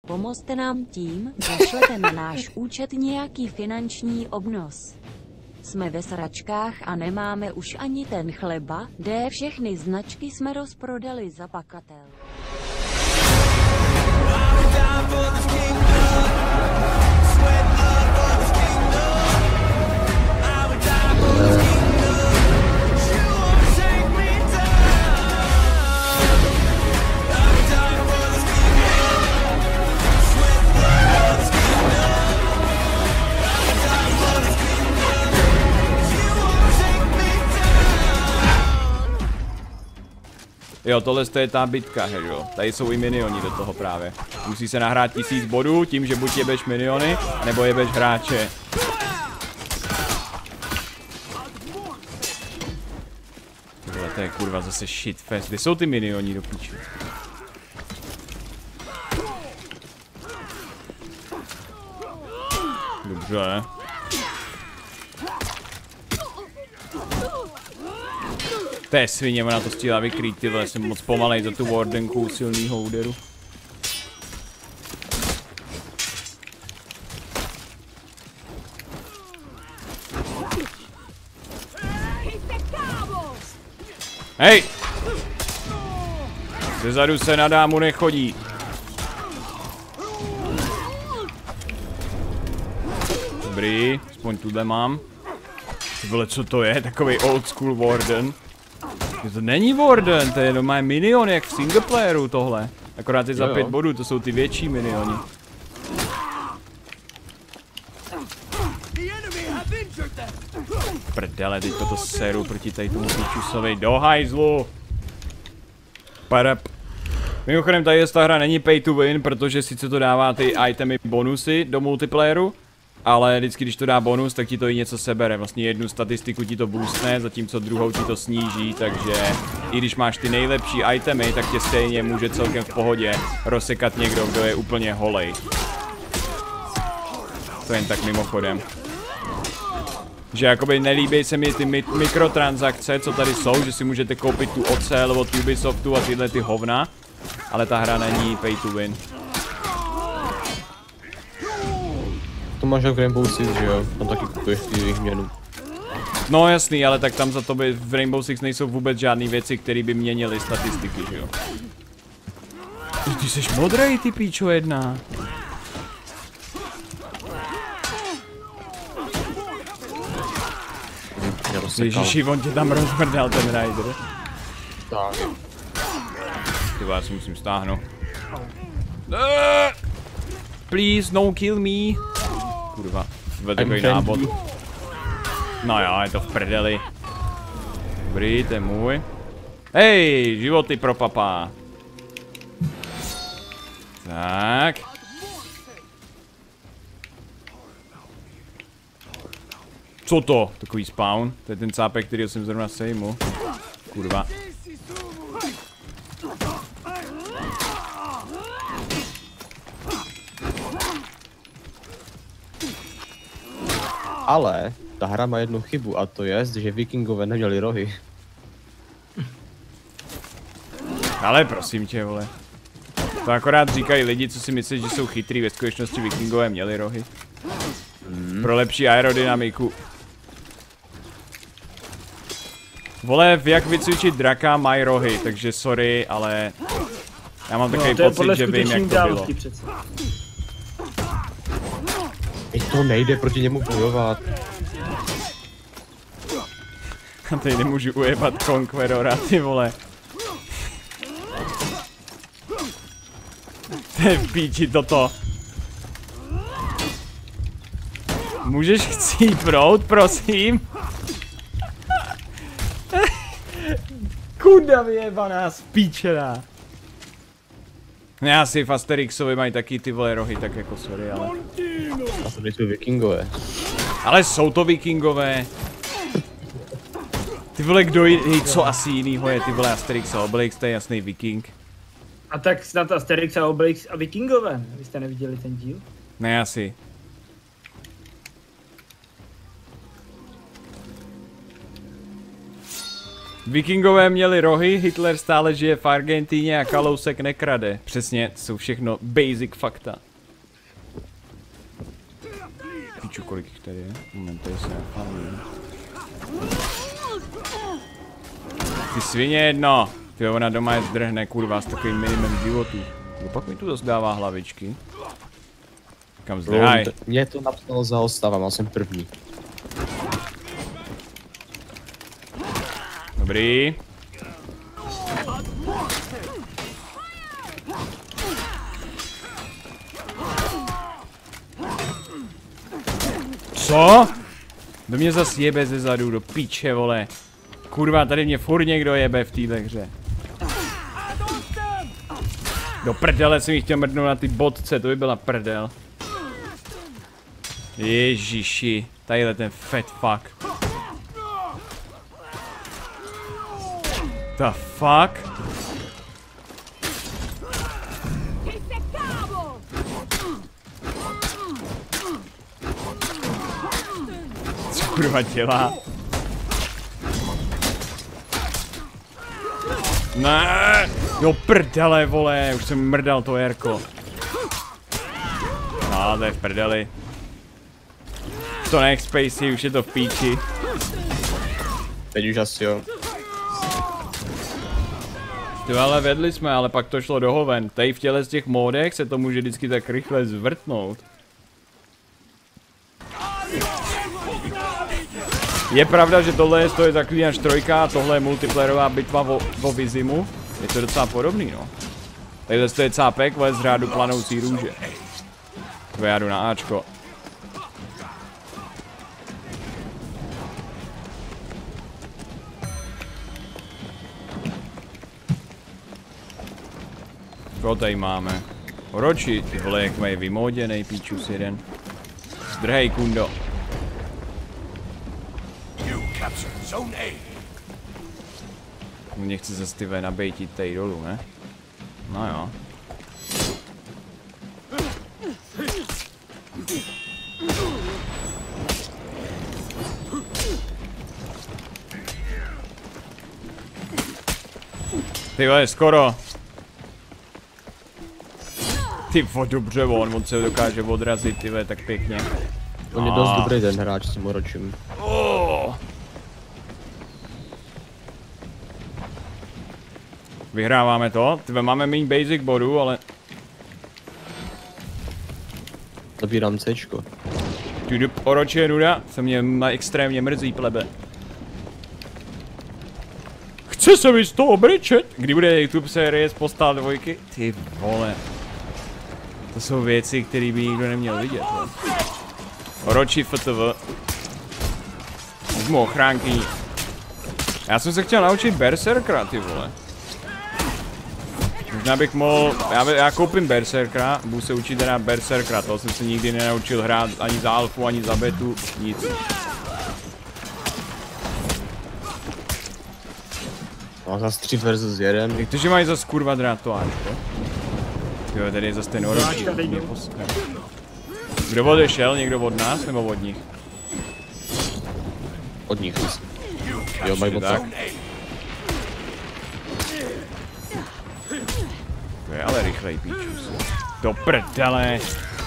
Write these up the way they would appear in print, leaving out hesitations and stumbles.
Pomozte nám tím, zašlete na náš účet nějaký finanční obnos. Jsme ve sračkách a nemáme už ani ten chleba, všechny značky jsme rozprodali za pakatel. Jo, tohle je ta bitka, jo. Tady jsou i minioni do toho právě. Musí se nahrát 1000 bodů tím, že buď jebeš miniony, nebo jebeš hráče. Tohle to je kurva zase shitfest. Kde jsou ty minioni do píči? Dobře. To je svině, ona to stihla vykrýt, ty vole, jsem moc pomalej za tu wardenku silnýho úderu. Hej! Zezadu se na dámu nechodí. Dobrý, aspoň tuhle mám. Ty vole, co to je? Takovej old school warden. To není warden, to je normálně minion, jak v singleplayeru tohle. Akorát je za 5 bodů, to jsou ty větší minioni. Prdele, teď to seru proti tady tomu pičusovi, do hajzlu. Parap. Mimochodem, tady ta hra není pay to win, protože sice to dává ty itemy bonusy do multiplayeru, ale vždycky, když to dá bonus, tak ti to i něco sebere. Vlastně jednu statistiku ti to boostne, zatímco druhou ti to sníží, takže i když máš ty nejlepší itemy, tak tě stejně může celkem v pohodě rozsekat někdo, kdo je úplně holej. To jen tak mimochodem. Že jakoby nelíbí se mi ty mikrotransakce, co tady jsou, že si můžete koupit tu ocel od Ubisoftu a tyhle ty hovna, ale ta hra není pay to win. To máš jak v Rainbow Six, že jo? Tam taky kupuješ ty výměnu. No jasný, ale tak tam za to by v Rainbow Six nejsou vůbec žádné věci, které by měnily statistiky, že jo? Ty jsi modrej, ty píčo jedna. Ježiši, on tě tam rozmrdal ten rider. Tak. Ty já si musím stáhnout. Please, no kill me. Kurva, takový nábod. No jo, je to v prdeli. Dobrý, to je můj. Hej, životy pro papa. Tak. Co to? Takový spawn? To je ten cápek, který jsem zrovna sejmu. Kurva. Ale ta hra má jednu chybu a to je, že vikingové neměli rohy. Ale prosím tě, vole. To akorát říkají lidi, co si myslí, že jsou chytrý, ve skutečnosti vikingové měli rohy. Pro lepší aerodynamiku. Vole, jak vycvičit draka mají rohy, takže sorry, ale já mám takový pocit, že vím, jak to bylo. I to nejde proti němu bojovat. A teď nemůžu ujebat Conquerora, ty vole. To je v píči toto. Můžeš chcít prout, prosím? Kuda vyjebaná spíčená. Já si v Asterixovi mají taky ty vole rohy, tak jako sorry, ale... A to nejsou vikingové. Ale jsou to vikingové. Ty vole, kdo co asi jinýho je, ty vole Asterix a Obelix, to je jasný viking. A tak snad Asterix a Obelix a vikingové, vy jste neviděli ten díl? Ne, asi. Vikingové měli rohy, Hitler stále žije v Argentíně a Kalousek nekrade. Přesně, to jsou všechno basic fakta. Píču, kolik jich tady je? Moment, tady se nefámím. Ty svině jedno! Ty ona doma je zdrhne, kurva, s takovým minimem životů. Pak mi tu zase dává hlavičky. Kam zdrhaj? Mě to napsalo zaostávám, já jsem první. Dobrý. Co? Do mě zas jebe ze zadu, do píče, vole. Kurva, tady mě furt někdo jebe v téhle hře. Do prdele jsem jí chtěl mrdnout na ty bodce, to by byla prdel. Ježiši, tadyhle ten fat fuck. The fuck? Co kurva dělá? Ne, jo prdele, vole, už jsem mrdal to Jerko. No, to je v prdeli. To nech Spacey, už je to v píči. Teď už asi jo. Ty ale vedli jsme, ale pak to šlo do hoven. Tady v těle z těch módech se to může vždycky tak rychle zvrtnout. Je pravda, že tohle je stojí Zaklínač 3 a tohle je multiplayerová bitva o Vizimu. Je to docela podobný, no. Tadyhle to je cápek, vole, z řádu planoucí růže. Já jdu na Ačko. Co tady máme? Oroči, ty vole, jak mají vymóděnej, píčus jeden. Zdrhej, kundo. Mě chce zase ty nabejtit tady dolů, ne? No jo. Ty vole, skoro. Ty vole, dobře, on se dokáže odrazit, ty vole, tak pěkně. On je dost dobrý ten hráč s tím Oročím. Vyhráváme to, tyhle máme méně basic bodů, ale... Zabírám Cčko. Oroči je nuda, se mě extrémně mrzí, plebe. Chce se mi z toho brečet? Kdy bude YouTube série z Postal 2? Ty vole. To jsou věci, které by nikdo neměl vidět. Oroči FTV. Vezmu ochránky. Já jsem se chtěl naučit Berserkera, ty vole. Možná bych mohl, já koupím Berserkera, budu se učit teda Berserkera, toho jsem se nikdy nenaučil hrát ani za alfu, ani za betu, nic. No zase 3 versus 1. Jak to, že mají zase kurva drát to Ačko? Jo, tady je zase ten Orochi. Kdo odešel? Někdo od nás nebo od nich? Od nich. Jo, mají moc. To je ale rychlej, píčus. Do prdele.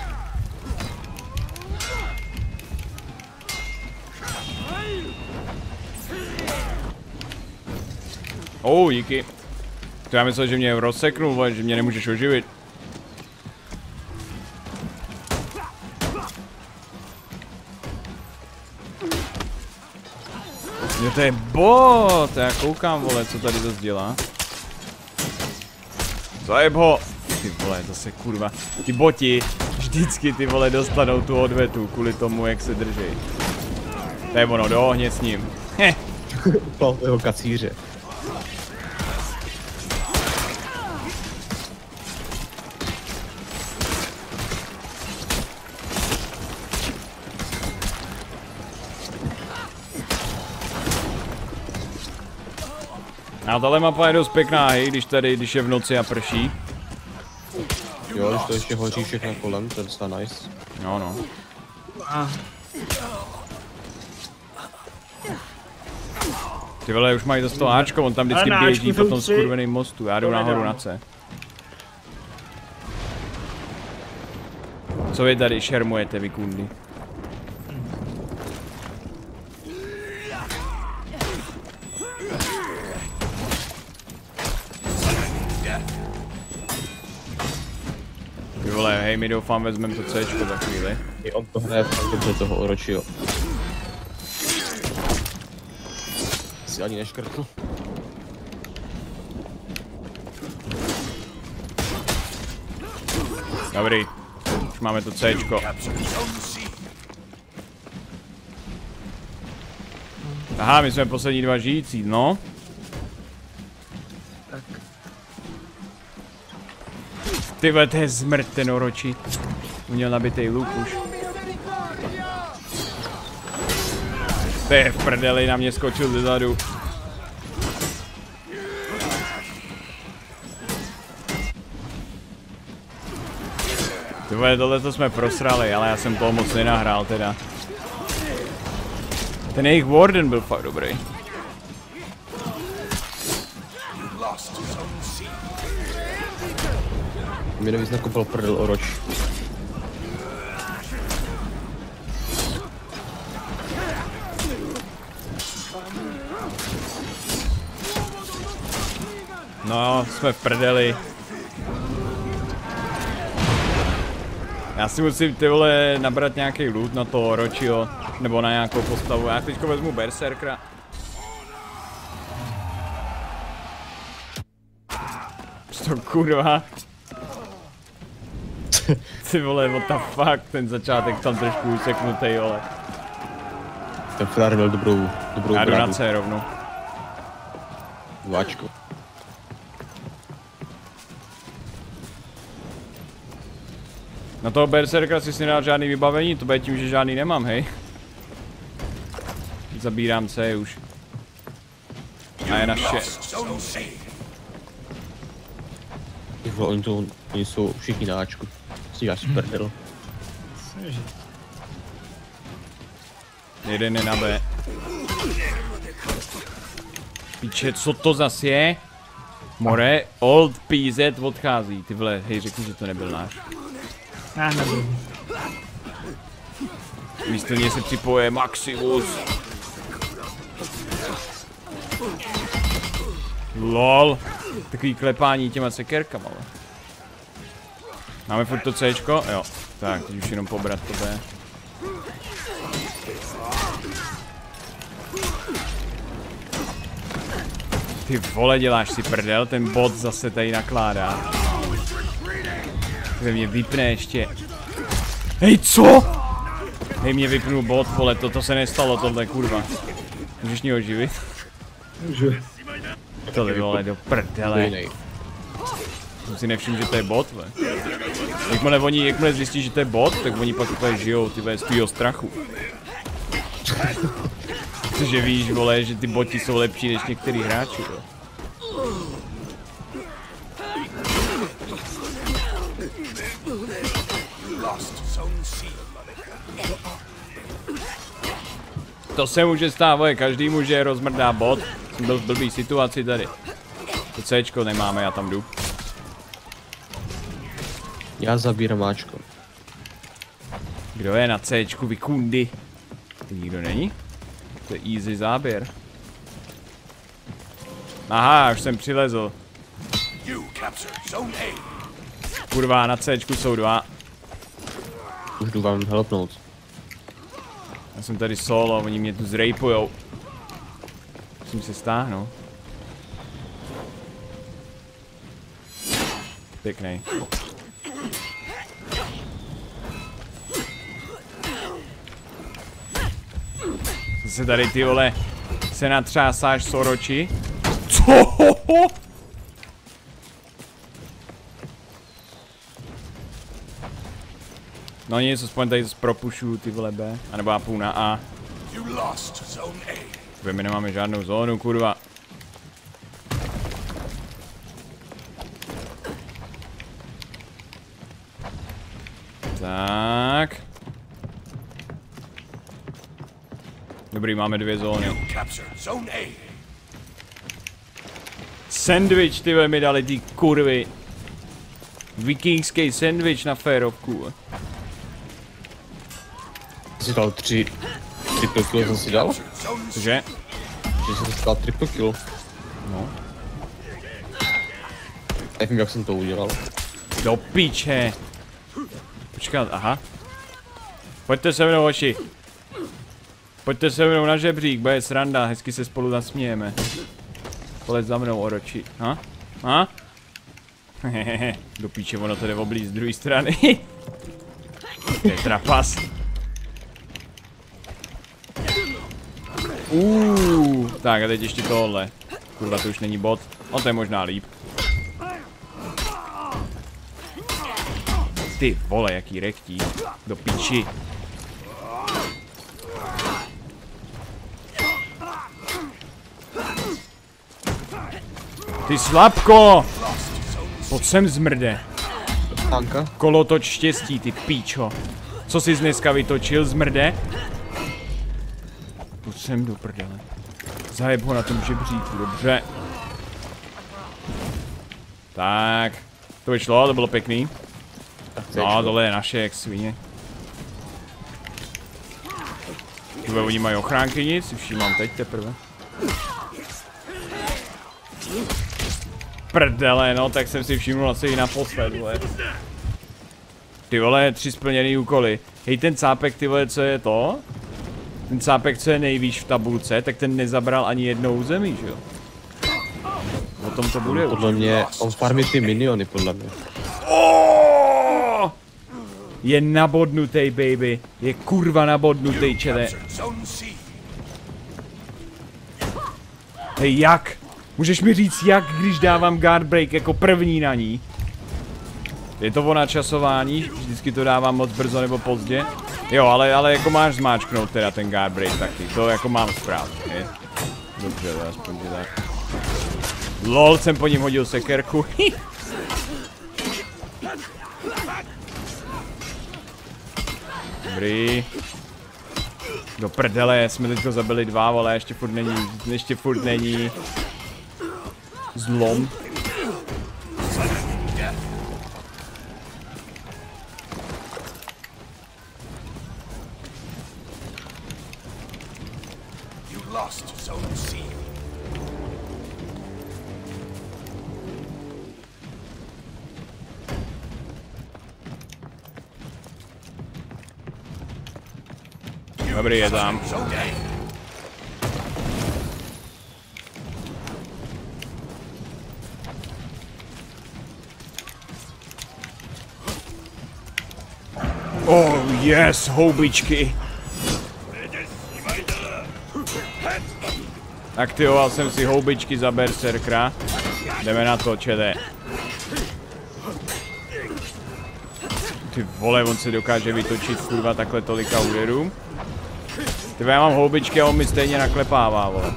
Díky. To já myslel, že mě rozseknul, že mě nemůžeš oživit. Jo, to je bot, já koukám, vole, co tady zase dělá. Zajeb ho! Ty vole, zase kurva. Ty boti vždycky ty vole dostanou tu odvetu kvůli tomu, jak se drží. To je ono, do ohně s ním. Heh. Upal toho kacíře. A tahle mapa je dost pěkná, hej, když je v noci a prší. Jo, když to ještě hoří všechno kolem, to je docela nice. No, no. Ty vole, už mají to Ačko, on tam vždycky Ale na běží Ačku po tom jsou skurveném mostu, já jdu To nahoru nedám. na C. Co vy tady šermujete, vy kundy? Ty vole, hej, my doufám vezmeme to Cčko za chvíli. I on to hraje fakt dobře toho Orochiho. Si ani neškrtl. Dobrý, už máme to Cčko. Aha, my jsme poslední dva žijící, no. Ty vole, to je zmrt ten Orochi. Měl nabitej luk už. To je v prdeli, na mě skočil zezadu. Ty vole, tohle to jsme prosrali, ale já jsem toho moc nenahrál teda. Ten jejich Warden byl fakt dobrý. Mě nevíc nakopal prdel Orochi. No, jsme v prdeli. Já si musím, ty vole, nabrat nějaký loot na toho Orochiho, nebo na nějakou postavu. Já teďko vezmu Berserkera. Co kurva? Ty vole, what the fuck, ten začátek tam trošku useknutej, vole. Ten Ferrari měl dobrou Já jdu na brádu. C rovnou. Váčko. Na toho Berserkera si nedal žádný vybavení, to bude tím, že žádný nemám, hej. Zabírám C už. A je naše. Ty vole, oni jsou všichni na Ačku. Si děláš prdel. Jeden je na B. Píče, co to zas je? More, Old PZ odchází, ty vole, hej, řekni, že to nebyl náš. Nevím. Místo něj se připoje Maximus. LOL. Takový klepání těma sekerkama. Máme furt to Cčko? Jo. Tak, teď už jenom pobrat to B. Ty vole, děláš si prdel, ten bot zase tady nakládá. Ty mě vypne ještě. Hej, co? Hej, mě vypnul bot, vole, toto se nestalo, tohle kurva. Můžeš mě oživit? Můžu. Tohle vole, do prdele. Jsem si nevšiml, že to je bot, vole. Jakmile zjistí, že to je bot, tak oni pak úplně žijou, ty vole, z tvýho strachu. Protože víš, vole, že ty boti jsou lepší než některý hráči, jo. To se může stát, vole, každý může rozmrdá bot. Jsem byl v blbý situaci tady. To Cčko nemáme, já tam jdu. Já zabírám Ačko. Kdo je na Cčku, vy kundy? To nikdo není? To je easy záběr. Aha, už jsem přilezl. Kurva, na Cčku jsou dva. Už jdu vám helpnout. Já jsem tady solo, oni mě tu zrejpujou. Musím se stáhnout. Pěknej. Zase tady ty vole se natřásáš s Orochi. Co? No nic, aspoň tady propušu ty vole B, anebo já půl na A. My nemáme žádnou zónu, kurva. Tak. Dobrý, máme dvě zóny. Sandwich, ty mi dali ty kurvy. Vikingský sandwich na férovku. Jsi dal 3 triple kill, jsem si dal? Cože? Že jsi dal triple kill. No. Nevím, jak jsem to udělal. Do piče. Počkat, aha. Pojďte se mnou, hoši. Pojďte se mnou na žebřík, bude sranda, hezky se spolu zasmějeme. Polez za mnou, oroči. Ha? Ha? Hehehe, do píče, ono to jde oblíž z druhé strany. To je trapas. Tak a teď ještě tohle. Kurva, to už není bot. On to je možná líp. Ty vole, jaký rektí. Do píči. Ty slabko! Pojď sem, zmrde. Tanka? Kolotoč štěstí, ty píčo. Co jsi dneska vytočil, zmrde? Pojď sem do prdele. Zajeb ho na tom žebříku, dobře. Tak. To vyšlo, to bylo pěkný. No, tohle je naše, jak svině. Tyhle oni mají ochránky nic, už ji mám teď teprve. Prdele, no, tak jsem si všimnul asi i naposled, vole. Ty vole, 3 splněný úkoly. Hej, ten cápek, ty vole, co je to? Ten cápek, co je nejvýš v tabulce, tak ten nezabral ani jednou zemi, že jo? O tom to bude. Podle mě, on farmí ty miniony, podle mě. Oh! Je nabodnutej, baby. Je kurva nabodnutej, čele. Hej, jak? Můžeš mi říct jak, když dávám guard break jako první na ní? Je to o načasování? Vždycky to dávám moc brzo nebo pozdě? Jo, ale jako máš zmáčknout teda ten guard break taky. To jako mám správně. Dobře, to aspoň tak. LOL, jsem po něm hodil sekerku. Dobrý. Do prdele, jsme teďko zabili 2, vole, ještě furt není zlom. Dobrý, je tam. Oh yes, houbičky. Aktivoval jsem si houbičky za berserkra. Jdeme na to, čede. Ty vole, on se dokáže vytočit kurva takhle tolika úderů. Ty já mám houbičky a on mi stejně naklepává, vole.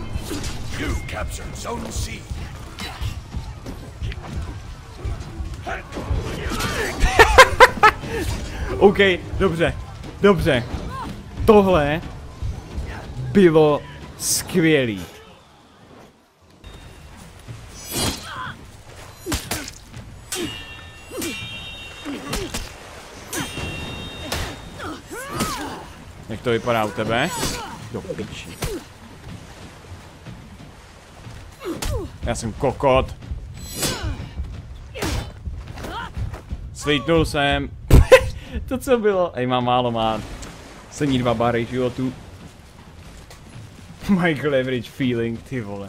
OK, dobře, dobře. Tohle bylo skvělý. Jak to vypadá u tebe? Do piči. Já jsem kokot. Svítnul jsem. To co bylo? Ej, mám málo, mám. Sení 2 bary životu. Michael Average feeling, ty vole.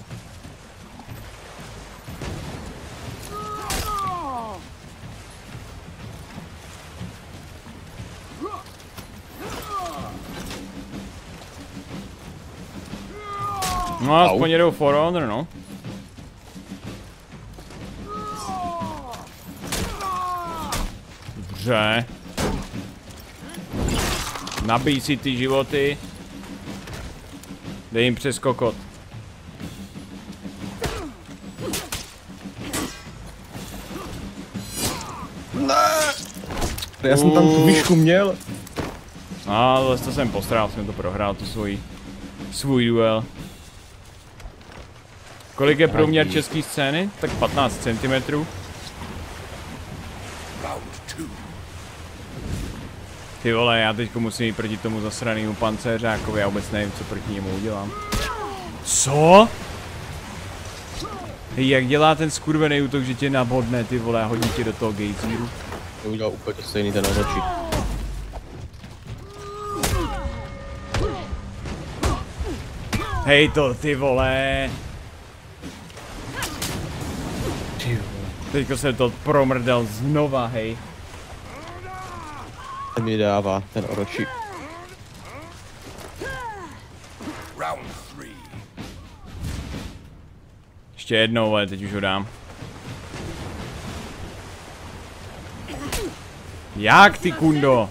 No, aspoň jedou For Honor, no. Dobře. Nabij si ty životy. Dej jim přes kokot. Ne! Já jsem tam tu výšku měl. No, to jsem postral, jsem to prohrál, to svůj duel. Kolik je průměr české scény? Tak 15 cm. Ty vole, já teďko musím jít proti tomu zasranému pancéřákovi, já vůbec nevím, co proti němu udělám. Co? Hej, jak dělá ten skurvený útok, že tě nabodne, ty vole, a hodí tě do toho gejzíru? To udělal úplně stejný ten otočí. Hej to, ty vole. Teďko jsem to promrdal znova, hej. Ten mi dává, ten Orochi. Ještě jednou, ale teď už ho dám. Jak ty kundo?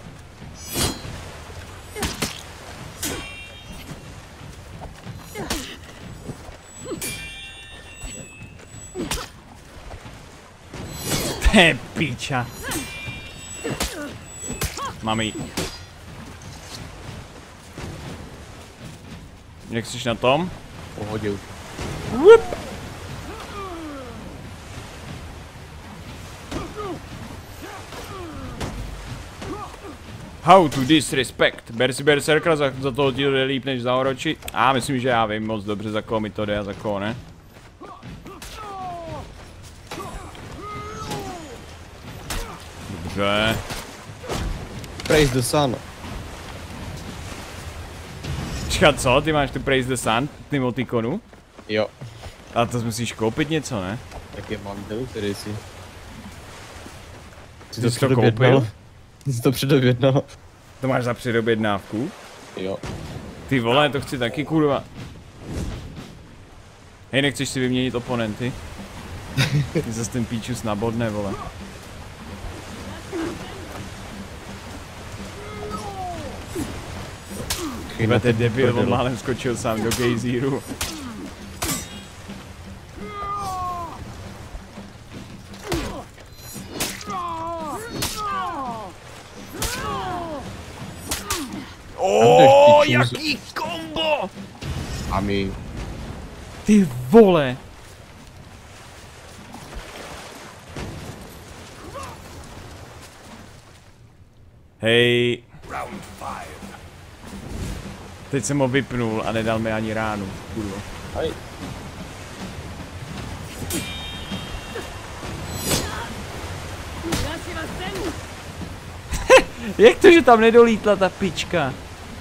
To je píča. Mami. Jak jsi na tom? Pohodě už. How to disrespect. Ber si berserkera, za toho ti to jde líp než za Orochi. A myslím, že já vím moc dobře, za koho mi to jde a za koho ne. Dobře. Praise the sun. Čekat co? Ty máš tu Praise the Sun, ty emotikonu? Jo. A to musíš koupit něco, ne? Tak je mám který si. Ty jsi to koupil? Ty jsi to předobjednal. To máš za předobjednávku? Jo. Ty vole, to chci taky, kurva. Hej, nechceš si vyměnit oponenty? Ty zase ten píčus nabodne, vole. Chyba, ten debil, on málem skočil sám do gejzíru. Oh, jaký kombo! A my... Ty vole! Hej. Teď jsem ho vypnul a nedal mi ani ránu, kurva. Hej. Jak to, že tam nedolítla ta pička?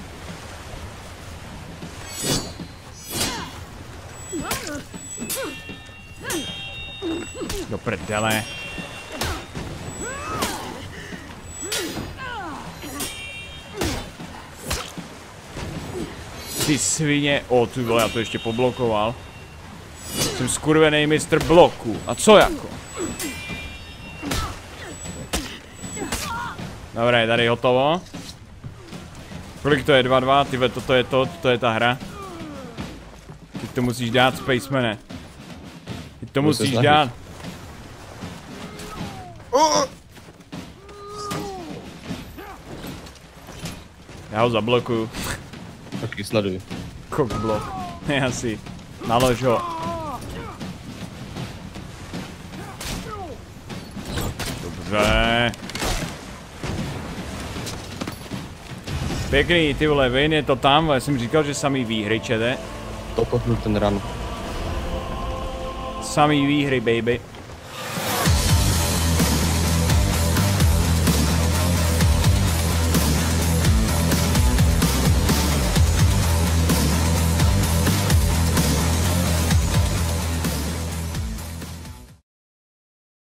Do prdele. Ty svině, o ty vole, já to ještě poblokoval. Jsem skurvený mistr bloku. A co jako? Dobré, tady hotovo. Kolik to je? 2-2? Tyhle, toto je ta hra. Teď to musíš dát, Spacemane. Teď to musíš dát. Já ho zablokuju. Taky sleduj. Cockblock. Asi. Nalož ho. Dobře. Pěkný, ty vole, Vayne je to tam, já jsem říkal, že samý výhry, čete. To potnul ten run. Samý výhry, baby.